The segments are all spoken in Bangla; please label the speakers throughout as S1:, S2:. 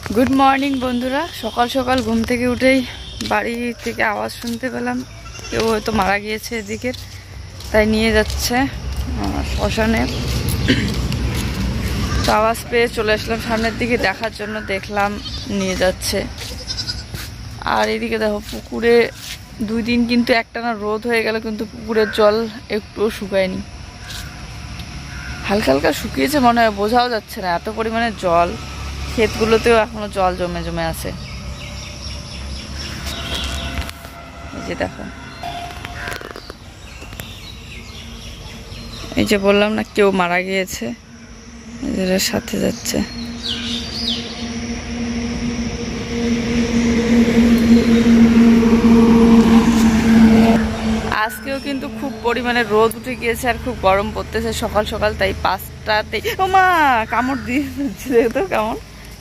S1: গুড মর্নিং বন্ধুরা। সকাল সকাল ঘুম থেকে উঠেই বাড়ি থেকে আওয়াজ শুনতে পেলাম, কেউ হয়তো মারা গিয়েছে এদিকের, তাই নিয়ে যাচ্ছে শ্মশানে। তো আওয়াজ পেয়ে চলে আসলাম সামনের দিকে দেখার জন্য, দেখলাম নিয়ে যাচ্ছে। আর এদিকে দেখো পুকুরে 2 দিন কিন্তু একটানা রোদ হয়ে গেল, কিন্তু পুকুরের জল একটুও শুকায়নি। হালকা হালকা শুকিয়েছে মনে হয়, বোঝাও যাচ্ছে না এত পরিমাণে জল। ক্ষেতগুলোতেও এখনো জল জমে জমে আছে। এই যে দেখো, এই যে বললাম না কেউ মারা গিয়েছে, এদের সাথে যাচ্ছে। আজকেও কিন্তু খুব পরিমাণে রোদ উঠে গিয়েছে আর খুব গরম পড়তেছে সকাল সকাল, তাই 5টাতেই ও মা কামড় দিয়েছে তো, কেমন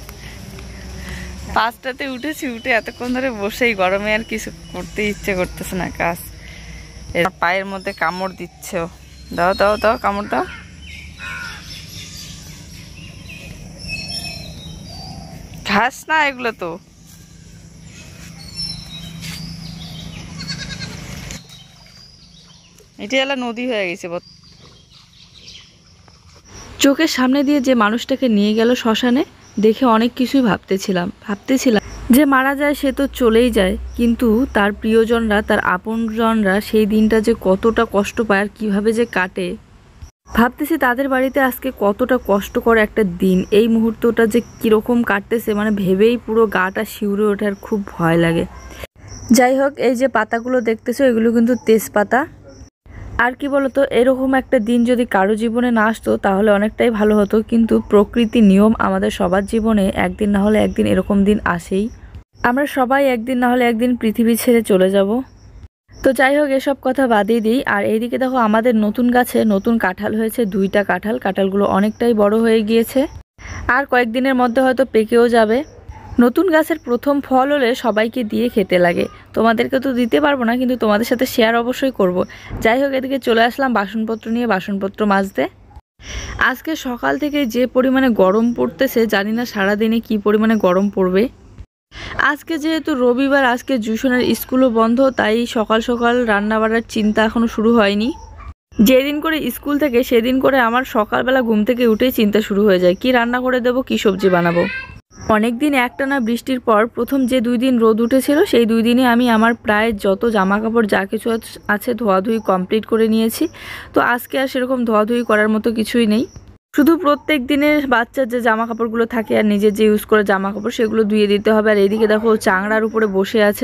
S1: 5টাতে উঠেছি, উঠে এতক্ষণ ধরে বসেই গরমে আর কিছু করতে ইচ্ছে করতেছে না কাজ। পায়ের মধ্যে কামড় দিচ্ছে। দাও দাও দাও কামড় দাও। ঘাস না এগুলো তো। এটা এলা নদী হয়ে গেছে। চোখের সামনে দিয়ে যে মানুষটাকে নিয়ে গেল শ্মশানে, দেখে অনেক কিছুই ভাবতেছিলাম যে মারা যায় সে তো চলেই যায়, কিন্তু তার প্রিয়জনরা, তার আপনজনরা সেই দিনটা যে কতটা কষ্ট পায় আর কীভাবে যে কাটে। ভাবতেছি তাদের বাড়িতে আজকে কতটা কষ্টকর একটা দিন, এই মুহূর্তটা যে কীরকম কাটতেছে, মানে ভেবেই পুরো গাটা শিউরে ওঠার খুব ভয় লাগে। যাই হোক, এই যে পাতাগুলো দেখতেছো এগুলো কিন্তু তেজপাতা। আর কি বলতো, এরকম একটা দিন যদি কারো জীবনে না আসতো তাহলে অনেকটাই ভালো হতো, কিন্তু প্রকৃতির নিয়ম আমাদের সবার জীবনে একদিন না হলে একদিন এরকম দিন আসেই। আমরা সবাই একদিন না হলে একদিন পৃথিবী ছেড়ে চলে যাব। তো যাই হোক, এসব কথা বাদই দিই। আর এইদিকে দেখো আমাদের নতুন গাছে নতুন কাঁঠাল হয়েছে, 2টা কাঁঠাল। কাঁঠালগুলো অনেকটাই বড় হয়ে গিয়েছে, আর কয়েকদিনের মধ্যে হয়তো পেকেও যাবে। নতুন গাছের প্রথম ফল হলে সবাইকে দিয়ে খেতে লাগে। তোমাদেরকে তো দিতে পারবো না, কিন্তু তোমাদের সাথে শেয়ার অবশ্যই করব। যাই হোক, এদিকে চলে আসলাম বাসনপত্র নিয়ে, বাসনপত্র মাজতে। আজকে সকাল থেকে যে পরিমাণে গরম পড়তেছে, জানি না সারাদিনে কি পরিমাণে গরম পড়বে। আজকে যেহেতু রবিবার, আজকে জুসনের স্কুলও বন্ধ, তাই সকাল সকাল রান্না বাড়ার চিন্তা এখনও শুরু হয়নি। যেদিন করে স্কুল থেকে সেদিন করে আমার সকালবেলা ঘুম থেকে উঠেই চিন্তা শুরু হয়ে যায়, কি রান্না করে দেবো, কি সবজি বানাবো। অনেকদিন একটানা বৃষ্টির পর প্রথম যে 2 দিন রোদ উঠেছিল, সেই 2 দিনে আমি আমার প্রায় যত জামা কাপড় যা কিছু আছে ধোয়াধুয়ি কমপ্লিট করে নিয়েছি। তো আজকে আর সেরকম ধোয়াধুয়ি করার মতো কিছুই নেই, শুধু প্রত্যেক দিনের বাচ্চার যে জামা কাপড়গুলো থাকে আর নিজের যে ইউজ করা জামা কাপড় সেগুলো ধুয়ে দিতে হবে। আর এইদিকে দেখো চাংড়ার উপরে বসে আছে।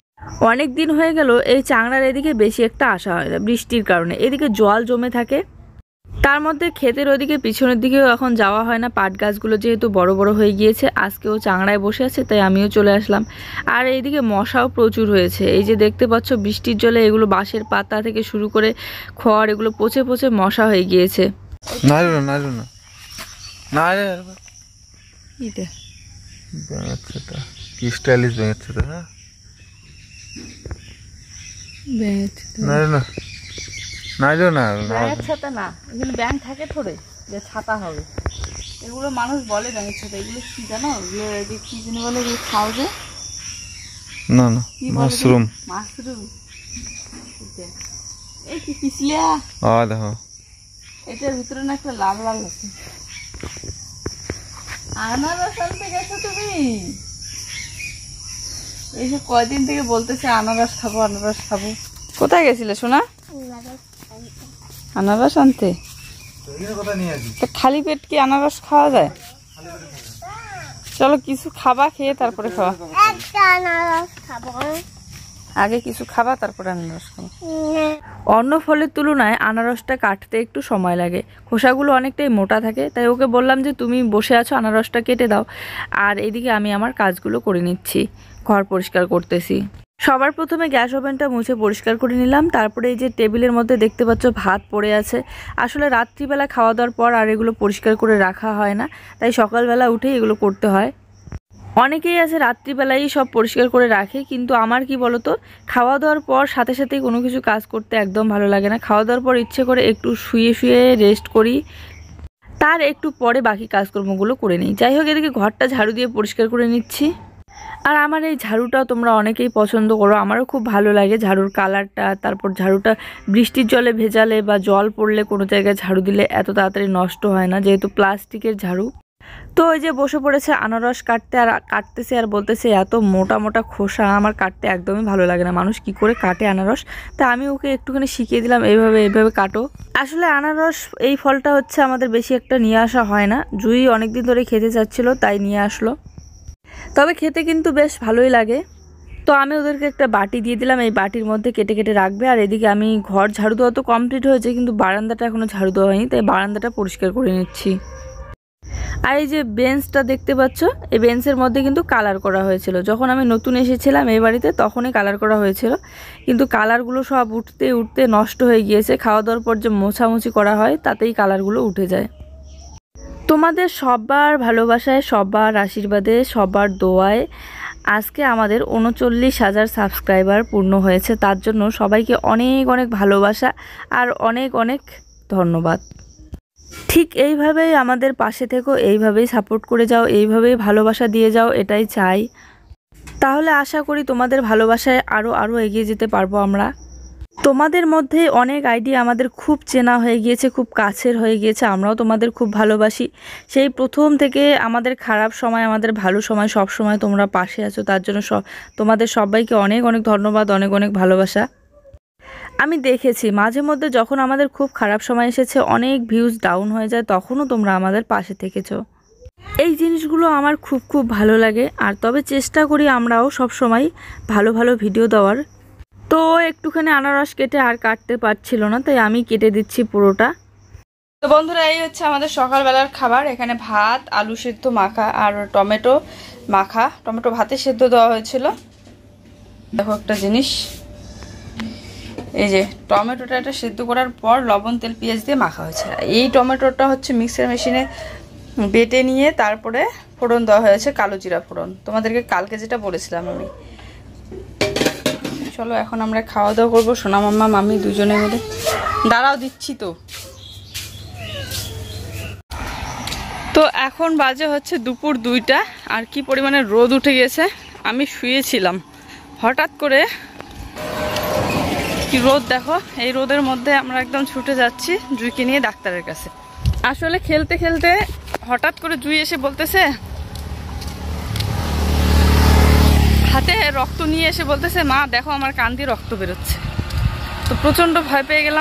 S1: অনেক দিন হয়ে গেল এই চাংড়ার এদিকে বেশি একটা আসা হয় না বৃষ্টির কারণে, এদিকে জল জমে থাকে। তার মধ্যে ক্ষেতের ওদিকে পিছনের দিকেও এখন যাওয়া হয় না, পাট গাছগুলো যেহেতু বড় বড় হয়ে গিয়েছে। আজকেও চাংড়ায় বসে আছে, তাই আমিও চলে আসলাম। আর এইদিকে মশাও প্রচুর হয়েছে, এই যে দেখতে পাচ্ছ বৃষ্টির জলে এগুলো বাঁশের পাতা থেকে শুরু করে খড় এগুলো পচে পচে মশা হয়ে গিয়েছে। ছাতা না, এখানে ব্যাঙ থাকে থোড়ে যে ছাতা হবে, এগুলো মানুষ বলে ব্যাঙের ছাতা। এগুলো কি জানো, কি জানি বলে, খাও যে না না মাশরুম। মাশরুম এই কি পিছলিয়া দেখো, এটার ভিতরে না একটা লাল লাল আছে। আনারস আনতে গেছো তুমি? এইসব কয়দিন থেকে বলতেছে আনারস খাবো আনারস খাবো। কোথায় গেছিলে সোনা? আনারস আনতে? খালি পেট কি আনারস খাওয়া যায়? চলো কিছু খাবা, খেয়ে তারপরে খাওয়া। আগে কিছু খাবা তারপরে আনারস খাবো। অন্য ফলের তুলনায় আনারসটা কাটতে একটু সময় লাগে, খোসাগুলো অনেকটাই মোটা থাকে। তাই ওকে বললাম যে তুমি বসে আছো, আনারসটা কেটে দাও, আর এদিকে আমি আমার কাজগুলো করে নিচ্ছি, ঘর পরিষ্কার করতেছি। সবার প্রথমে গ্যাস ওভেনটা মুছে পরিষ্কার করে নিলাম। তারপরে এই যে টেবিলের মধ্যে দেখতে পাচ্ছ ভাত পড়ে আছে। আসলে রাত্রিবেলা খাওয়া দাওয়ার পর আর এগুলো পরিষ্কার করে রাখা হয় না, তাই সকালবেলা উঠেই এগুলো করতে হয়। অনেকেই আছে রাত্রিবেলাই সব পরিষ্কার করে রাখে, কিন্তু আমার কি বলতো, খাওয়া দাওয়ার পর সাথে সাথেই কোনো কিছু কাজ করতে একদম ভালো লাগে না। খাওয়া দাওয়ার পর ইচ্ছে করে একটু শুয়ে শুয়ে রেস্ট করি, তার একটু পরে বাকি কাজকর্মগুলো করে নিই। যাই হোক, এদিকে ঘরটা ঝাড়ু দিয়ে পরিষ্কার করে নিচ্ছি। আর আমার এই ঝাড়ুটাও তোমরা অনেকেই পছন্দ করো, আমারও খুব ভালো লাগে ঝাড়ুর কালারটা। তারপর ঝাড়ুটা বৃষ্টির জলে ভেজালে বা জল পড়লে কোনো জায়গায় ঝাড়ু দিলে এত তাড়াতাড়ি নষ্ট হয় না, যেহেতু প্লাস্টিকের ঝাড়ু। তো ওই যে বসে পড়েছে আনারস কাটতে, আর কাটতেছে আর বলতেছে এত মোটা মোটা খোসা আমার কাটতে একদমই ভালো লাগে না, মানুষ কি করে কাটে আনারস। তা আমি ওকে একটুখানি শিখিয়ে দিলাম, এইভাবে এইভাবে কাটো। আসলে আনারস এই ফলটা হচ্ছে আমাদের বেশি একটা নিয়ে আসা হয় না, জুই অনেকদিন ধরে খেতে চাচ্ছিল তাই নিয়ে আসলো। তবে খেতে কিন্তু বেশ ভালোই লাগে। তো আমি ওদেরকে একটা বাটি দিয়ে দিলাম, এই বাটির মধ্যে কেটে কেটে রাখবে। আর এদিকে আমি ঘর ঝাড়ু দেওয়া তো কমপ্লিট হয়েছে, কিন্তু বারান্দাটা এখনও ঝাড়ু দেওয়া হয়নি, তাই বারান্দাটা পরিষ্কার করে নিচ্ছি। আর এই যে বেঞ্চটা দেখতে পাচ্ছ, এই বেঞ্চের মধ্যে কিন্তু কালার করা হয়েছিল। যখন আমি নতুন এসেছিলাম এই বাড়িতে তখনই কালার করা হয়েছিল, কিন্তু কালারগুলো সব উঠতে উঠতে নষ্ট হয়ে গিয়েছে। খাওয়া দাওয়ার পর যে মোছামুছি করা হয় তাতেই কালারগুলো উঠে যায়। তোমাদের সবার ভালোবাসায়, সবার আশীর্বাদে, সবার দোয়ায় আজকে আমাদের 39,000 সাবস্ক্রাইবার পূর্ণ হয়েছে। তার জন্য সবাইকে অনেক অনেক ভালোবাসা আর অনেক অনেক ধন্যবাদ। ঠিক এইভাবেই আমাদের পাশে থেকো, এইভাবেই সাপোর্ট করে যাও, এইভাবেই ভালোবাসা দিয়ে যাও, এটাই চাই। তাহলে আশা করি তোমাদের ভালোবাসায় আরও এগিয়ে যেতে পারবো আমরা। তোমাদের মধ্যে অনেক আইডিয়া আমাদের খুব চেনা হয়ে গিয়েছে, খুব কাছের হয়ে গিয়েছে। আমরাও তোমাদের খুব ভালোবাসি। সেই প্রথম থেকে আমাদের খারাপ সময়, আমাদের ভালো সময়, সব সময় তোমরা পাশে আছো। তার জন্য তোমাদের সবাইকে অনেক অনেক ধন্যবাদ, অনেক অনেক ভালোবাসা। আমি দেখেছি মাঝে মধ্যে যখন আমাদের খুব খারাপ সময় এসেছে, অনেক ভিউজ ডাউন হয়ে যায়, তখনও তোমরা আমাদের পাশে থেকেছো। এই জিনিসগুলো আমার খুব খুব ভালো লাগে। আর তবে চেষ্টা করি আমরাও সব সময় ভালো ভালো ভিডিও দেওয়ার। তো একটুখানি আনারস কেটে আর কাটতে পারছিল না, তাই আমি কেটে দিচ্ছি পুরোটা। তো বন্ধুরা, এই হচ্ছে আমাদের সকালবেলার খাবার। এখানে ভাত, আলু সেদ্ধ মাখা আর টমেটো মাখা, টমেটো ভাতে সেদ্ধ দেওয়া হয়েছিল। দেখো একটা জিনিস, এই যে টমেটোটা এটা সেদ্ধ করার পর লবণ তেল পেঁয়াজ দিয়ে মাখা হয়েছে। এই টমেটোটা হচ্ছে মিক্সার মেশিনে বেটে নিয়ে তারপরে ফোড়ন দেওয়া হয়েছে, কালো জিরা ফোড়ন। তোমাদেরকে কালকে যেটা বলেছিলাম আমি। চলো এখন আমরা খাওয়া দাওয়া করবো, সোনা মাম্মা মামি দুজনে মিলে। দাঁড়াও দিচ্ছি তো। তো এখন বাজে হচ্ছে দুপুর 2টা, আর কি পরিমাণে রোদ উঠে গেছে। আমি শুয়েছিলাম, হঠাৎ করে কি রোদ দেখো। এই রোদের মধ্যে আমরা একদম ছুটে যাচ্ছি জুইকে নিয়ে ডাক্তারের কাছে। আসলে খেলতে খেলতে হঠাৎ করে জুই এসে বলতেছে, হাতে রক্ত নিয়ে এসে বলতেছে, মা দেখো আমার কান দিয়ে রক্ত বেরোচ্ছে। তো প্রচণ্ড ভয় পেয়ে গেলাম।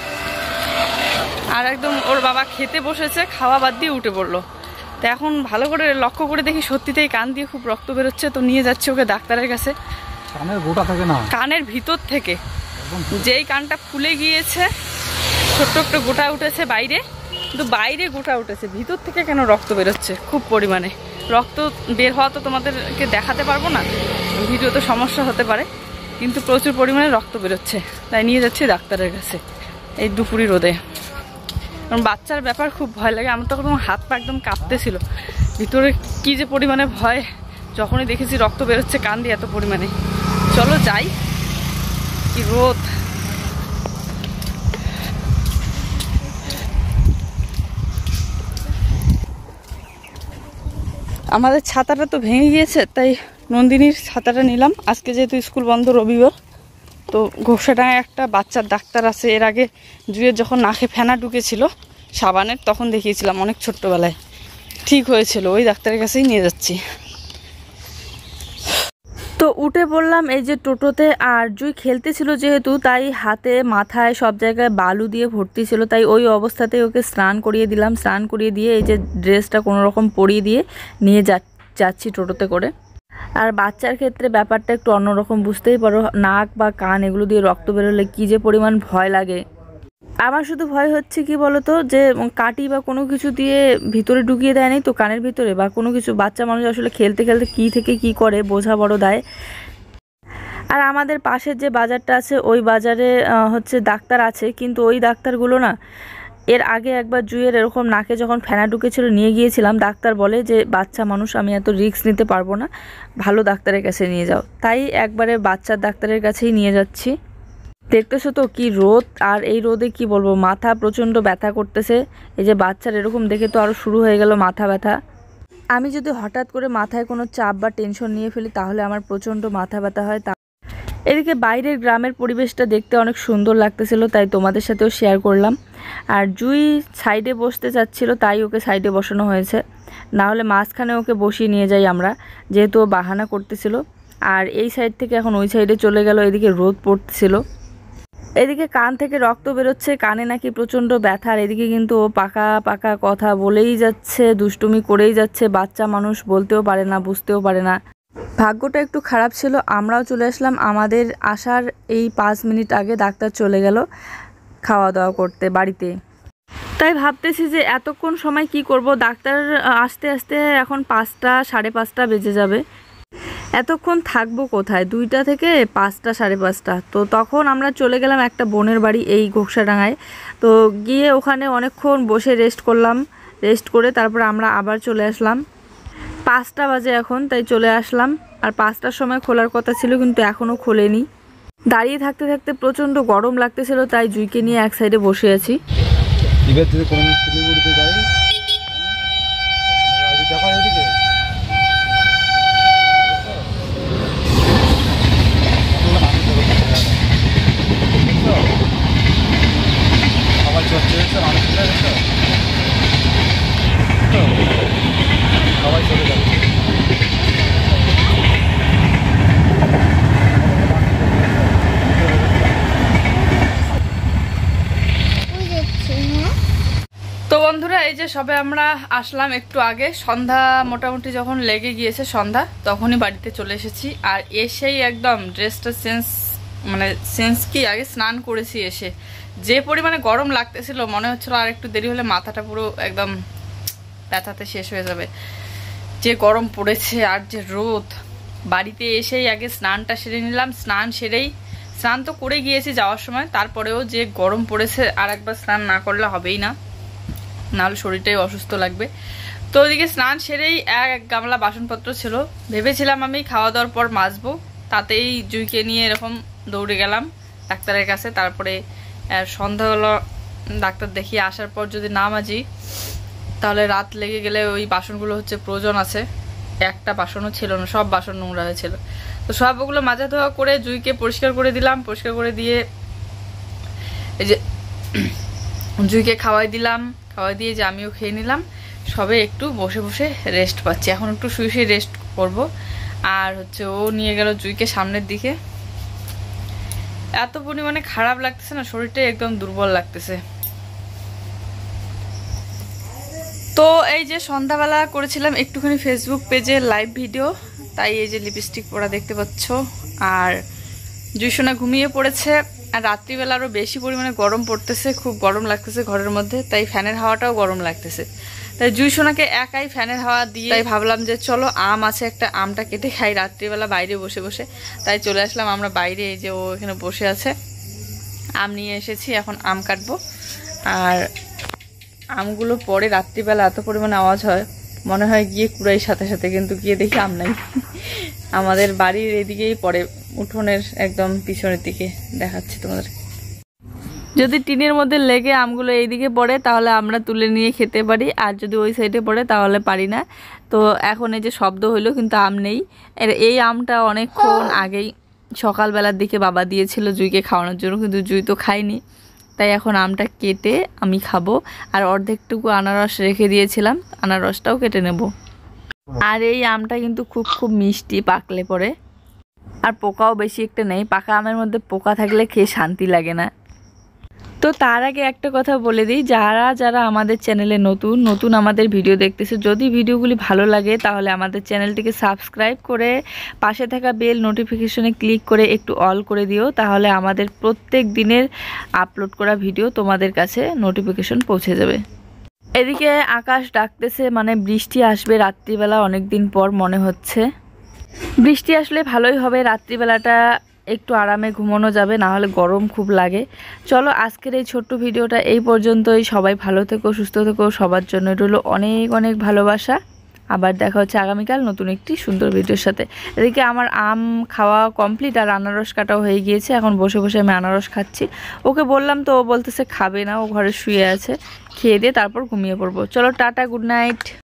S1: আর একদম ওর বাবা খেতে বসেছে, খাওয়া বাদ দিয়ে উঠে পড়লো। তো এখন ভালো করে লক্ষ্য করে দেখি সত্যিতেই কান দিয়ে খুব রক্ত বেরোচ্ছে। তো নিয়ে যাচ্ছে ওকে ডাক্তারের কাছে।
S2: কানের গোটা থাকে না,
S1: কানের ভিতর থেকে যেই কানটা ফুলে গিয়েছে, ছোট্ট একটু গোটা উঠেছে বাইরে, কিন্তু বাইরে গোটা উঠেছে, ভিতর থেকে কেন রক্ত বেরোচ্ছে খুব পরিমাণে। রক্ত বের হওয়া তো তোমাদেরকে দেখাতে পারবো না, ভিডিওতে সমস্যা হতে পারে, কিন্তু প্রচুর পরিমাণে রক্ত বেরোচ্ছে। তাই নিয়ে যাচ্ছি ডাক্তারের কাছে এই দুপুরি রোদে। কারণ বাচ্চার ব্যাপার খুব ভয় লাগে। আমার তখন হাত পা একদম কাঁপতেছিল, ভিতরে কি যে পরিমাণে ভয় যখনই দেখেছি রক্ত বেরোচ্ছে কান দিয়ে এত পরিমাণে। চলো যাই, কি রোদ। আমাদের ছাতাটা তো ভেঙে গিয়েছে, তাই নন্দিনীর ছাতাটা নিলাম। আজকে যেহেতু স্কুল বন্ধ, রবিবার, তো ঘোষাডাঙ্গায় একটা বাচ্চার ডাক্তার আছে। এর আগে জুয়ের যখন নাকে ফেনা ঢুকেছিল সাবানের, তখন দেখিয়েছিলাম অনেক ছোট্টবেলায়, ঠিক হয়েছিল। ওই ডাক্তারের কাছেই নিয়ে যাচ্ছি। তো উঠে পড়লাম এই যে টোটোতে। আর জুই খেলতেছিল যেহেতু, তাই হাতে মাথায় সব জায়গায় বালু দিয়ে ভর্তি ছিল, তাই ওই অবস্থাতেই ওকে স্নান করিয়ে দিলাম। স্নান করিয়ে দিয়ে এই যে ড্রেসটা কোনো রকম পরিয়ে দিয়ে নিয়ে যাচ্ছি টোটোতে করে। আর বাচ্চার ক্ষেত্রে ব্যাপারটা একটু অন্যরকম, বুঝতেই পারো, নাক বা কান এগুলো দিয়ে রক্ত বেরোলে কী যে পরিমাণ ভয় লাগে। আমার শুধু ভয় হচ্ছে কি বলতো, যে কাটি বা কোনো কিছু দিয়ে ভিতরে ঢুকিয়ে দেয়নি তো কানের ভিতরে বা কোনো কিছু। বাচ্চা মানুষ আসলে খেলতে খেলতে কী থেকে কি করে বোঝা বড় দায়। আর আমাদের পাশের যে বাজারটা আছে, ওই বাজারে হচ্ছে ডাক্তার আছে, কিন্তু ওই ডাক্তারগুলো না, এর আগে একবার জুয়ের এরকম নাকে যখন ফেনা ঢুকেছিল নিয়ে গিয়েছিলাম, ডাক্তার বলে যে বাচ্চা মানুষ, আমি এত রিস্ক নিতে পারবো না, ভালো ডাক্তারের কাছে নিয়ে যাও। তাই একবারে বাচ্চার ডাক্তারের কাছেই নিয়ে যাচ্ছি। দেখতেছো তো কি রোদ, আর এই রোদে কি বলবো, মাথা প্রচণ্ড ব্যথা করতেছে। এই যে বাচ্চার এরকম দেখে তো আরও শুরু হয়ে গেল মাথা ব্যথা। আমি যদি হঠাৎ করে মাথায় কোনো চাপ বা টেনশন নিয়ে ফেলি তাহলে আমার প্রচণ্ড মাথা ব্যথা হয়। এদিকে বাইরের গ্রামের পরিবেশটা দেখতে অনেক সুন্দর লাগতেছিল, তাই তোমাদের সাথেও শেয়ার করলাম। আর জুই সাইডে বসতে চাচ্ছিল, তাই ওকে সাইডে বসানো হয়েছে, না হলে মাঝখানে ওকে বসিয়ে নিয়ে যাই আমরা, যেহেতু ও বাহানা করতেছিল। আর এই সাইড থেকে এখন ওই সাইডে চলে গেল, এদিকে রোদ পড়তেছিল। এদিকে কান থেকে রক্ত বেরোচ্ছে, কানে নাকি প্রচণ্ড ব্যথা। আর এদিকে কিন্তু ও পাকা পাকা কথা বলেই যাচ্ছে, দুষ্টুমি করেই যাচ্ছে। বাচ্চা মানুষ বলতেও পারে না, বুঝতেও পারে না। ভাগ্যটা একটু খারাপ ছিল, আমরাও চলে আসলাম। আমাদের আসার এই 5 মিনিট আগে ডাক্তার চলে গেল খাওয়া দাওয়া করতে বাড়িতে। তাই ভাবতেছি যে এতক্ষণ সময় কি করব, ডাক্তার আসতে আসতে এখন 5টা 5:30 বেজে যাবে। এতক্ষণ থাকবো কোথায়, 2টা থেকে 5টা 5:30। তো তখন আমরা চলে গেলাম একটা বোনের বাড়ি এই ঘোকসাডাঙ্গায়। তো গিয়ে ওখানে অনেকক্ষণ বসে রেস্ট করলাম, রেস্ট করে তারপর আমরা আবার চলে আসলাম। 5টা বাজে এখন, তাই চলে আসলাম। আর 5টার সময় খোলার কথা ছিল, কিন্তু এখনও খোলেনি। দাঁড়িয়ে থাকতে থাকতে প্রচণ্ড গরম লাগতেছিল, তাই জুইকে নিয়ে এক সাইডে বসে আছি। তো বন্ধুরা, এই যে সবে আমরা আসলাম একটু আগে, সন্ধ্যা মোটামুটি যখন লেগে গিয়েছে সন্ধ্যা, তখনই বাড়িতে চলে এসেছি। আর এসেই একদম ড্রেসটা চেঞ্জ কি আগে স্নান করেছি। এসে যে পরিমাণে গরম লাগতেছিল, মনে হচ্ছিল আর একটু দেরি হলে মাথাটা পুরো একদম ব্যথাতে শেষ হয়ে যাবে। যে গরম পড়েছে আর যে রোদ। বাড়িতে এসেই আগে স্নানটা সেরে নিলাম। স্নান তো করে গিয়েছি যাওয়ার সময়, তারপরেও যে গরম পড়েছে আর একবার স্নান না করলে হবেই না, নাহলে শরীরটাই অসুস্থ লাগবে। তো ওইদিকে স্নান সেরেই এক গামলা বাসনপত্র ছিল, ভেবেছিলাম আমি খাওয়া দাওয়ার পর মাজবো, তাতেই জুইকে নিয়ে এরকম দৌড়ে গেলাম ডাক্তারের কাছে। তারপরে সন্ধ্যাবেলা ডাক্তার দেখিয়ে আসার পর যদি না মাজি তাহলে রাত লেগে গেলে ওই বাসনগুলো হচ্ছে প্রয়োজন আছে। একটা বাসনও ছিল না, সব বাসন নোংরা হয়েছিল। তো সবগুলো মাজা ধোয়া করে জুইকে পরিষ্কার করে দিলাম। পরিষ্কার করে দিয়ে এই যে জুইকে খাওয়াই দিলাম, খাওয়াই দিয়ে যে আমিও খেয়ে নিলাম। সবে একটু বসে বসে রেস্ট পাচ্ছি, এখন একটু শুয়ে শুয়ে রেস্ট করব। আর হচ্ছে ও নিয়ে গেল জুইকে সামনের দিকে। এত পরিমাণে খারাপ লাগতেছে না, শরীরটাই একদম দুর্বল লাগতেছে। তো এই যে সন্ধ্যাবেলা করেছিলাম একটুখানি ফেসবুক পেজে লাইভ ভিডিও, তাই এই যে লিপস্টিক পরা দেখতে পাচ্ছ। আর জুইসোনা ঘুমিয়ে পড়েছে। আর রাত্রিবেলা আরও বেশি পরিমাণে গরম পড়তেছে, খুব গরম লাগতেছে ঘরের মধ্যে, তাই ফ্যানের হাওয়াটাও গরম লাগতেছে। তাই জুইসোনাকে একাই ফ্যানের হাওয়া দিয়ে, তাই ভাবলাম যে চলো আম আছে একটা, আমটা কেটে খাই রাত্রিবেলা বাইরে বসে বসে। তাই চলে আসলাম আমরা বাইরে, এই যে ও এখানে বসে আছে, আম নিয়ে এসেছি, এখন আম কাটবো। আর আমগুলো পরে রাত্রিবেলা এত পরিমাণে আওয়াজ হয়, মনে হয় গিয়ে কুড়াই সাথে সাথে, কিন্তু গিয়ে দেখি আম নাই। আমাদের বাড়ির এদিকেই পড়ে, উঠোনের একদম পিছনের দিকে দেখাচ্ছি তোমাদের। যদি টিনের মধ্যে লেগে আমগুলো এইদিকে পড়ে তাহলে আমরা তুলে নিয়ে খেতে পারি, আর যদি ওই সাইডে পড়ে তাহলে পারি না। তো এখন এই যে শব্দ হইলো, কিন্তু আম নেই। এই আমটা অনেকক্ষণ আগেই সকালবেলার দিকে বাবা দিয়েছিল জুইকে খাওয়ানোর জন্য, কিন্তু জুই তো খায়নি। তাই এখন আমটা কেটে আমি খাবো। আর অর্ধেকটুকু আনারস রেখে দিয়েছিলাম, আনারসটাও কেটে নেব। আর এই আমটা কিন্তু খুব মিষ্টি পাকলে পরে, আর পোকাও বেশি একটা নেই। পাকা আমের মধ্যে পোকা থাকলে খেয়ে শান্তি লাগে না। তো তার আগে একটা কথা বলে দিই, যারা আমাদের চ্যানেলে নতুন আমাদের ভিডিও দেখতেছে, যদি ভিডিওগুলি ভালো লাগে তাহলে আমাদের চ্যানেলটিকে সাবস্ক্রাইব করে পাশে থাকা বেল নোটিফিকেশনে ক্লিক করে একটু অল করে দিও, তাহলে আমাদের প্রত্যেক দিনের আপলোড করা ভিডিও তোমাদের কাছে নোটিফিকেশন পৌঁছে যাবে। এদিকে আকাশ ডাকতেছে, মানে বৃষ্টি আসবে রাত্রিবেলা, অনেক দিন পর মনে হচ্ছে। বৃষ্টি আসলে ভালোই হবে, রাত্রিবেলাটা একটু আরামে ঘুমানো যাবে, না হলে গরম খুব লাগে। চলো আজকের এই ছোট্ট ভিডিওটা এই পর্যন্তই। সবাই ভালো থেকো, সুস্থ থেকো, সবার জন্য রইল অনেক ভালোবাসা। আবার দেখা হচ্ছে আগামীকাল নতুন একটি সুন্দর ভিডিওর সাথে। এদিকে আমার আম খাওয়া কমপ্লিট আর আনারস কাটাও হয়ে গিয়েছে। এখন বসে বসে আমি আনারস খাচ্ছি। ওকে বললাম তো ও বলতেছে খাবে না, ও ঘরে শুয়ে আছে। খেয়ে দিয়ে তারপর ঘুমিয়ে পড়বো। চলো টাটা, গুড নাইট।